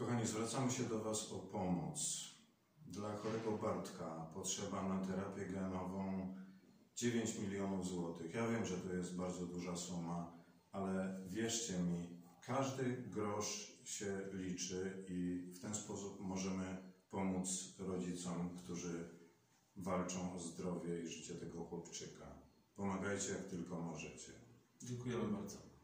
Kochani, zwracamy się do Was o pomoc. Dla chorego Bartka potrzeba na terapię genową 9 milionów złotych. Ja wiem, że to jest bardzo duża suma, ale wierzcie mi, każdy grosz się liczy i w ten sposób możemy pomóc rodzicom, którzy walczą o zdrowie i życie tego chłopczyka. Pomagajcie jak tylko możecie. Dziękujemy bardzo.